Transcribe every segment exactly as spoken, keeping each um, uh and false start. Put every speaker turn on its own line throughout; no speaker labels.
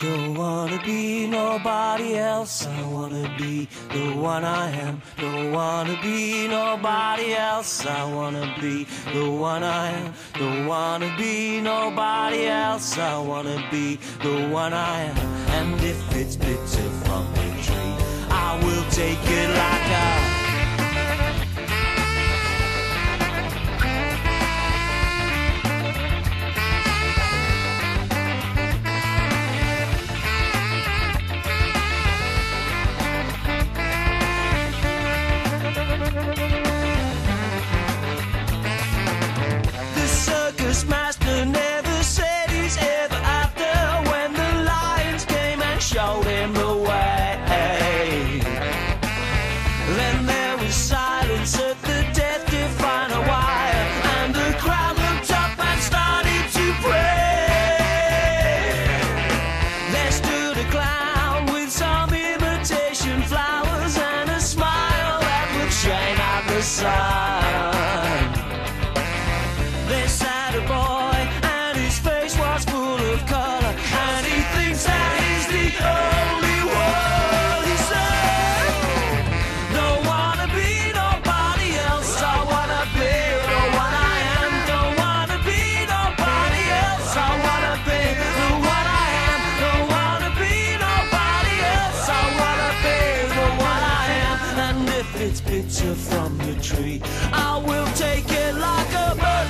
Don't wanna be nobody else. I wanna be the one I am. Don't wanna be nobody else. I wanna be the one I am. Don't wanna be nobody else. I wanna be the one I am. And if it's bitter from the tree, I will take it like a master never said he's ever after when the lions came and showed him the way. Then there was silence at the death-defying wire, and the crowd looked up and started to pray. There stood a clown with some imitation flowers and a smile that would shine out the sun. They sat a boy and his face was full of color, and he thinks that he's the only one. He said, don't wanna be nobody else. I wanna be the one I am. Don't wanna be nobody else. I wanna be the one I am. Don't wanna be nobody else. I wanna be the one I am. And if it's bitter from the tree, I will take it like a bird.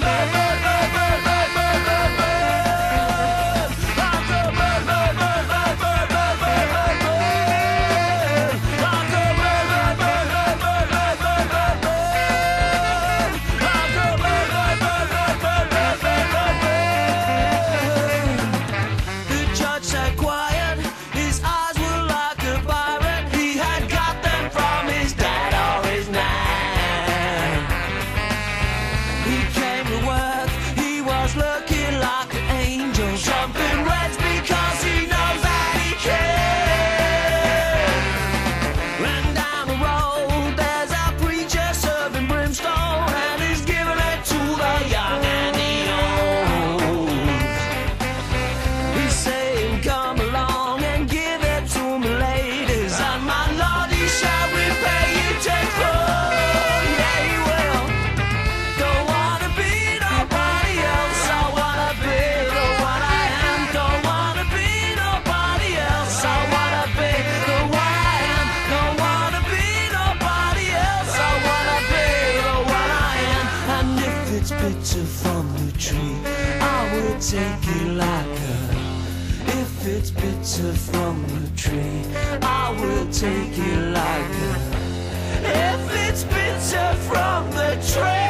Looking like an angel, jumping reds because he knows that he can. And down the road there's a preacher serving brimstone, and he's giving it to the young and the old. He's saying, come along and give it to me, ladies, and my Lord, he shall repay you tenfold. It's bitter from the tree, I will take it like a. If it's bitter from the tree, I will take it like a. If it's bitter from the tree.